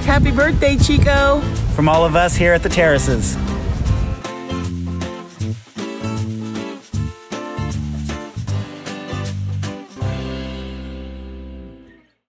Happy birthday, Chico. From all of us here at the Terraces.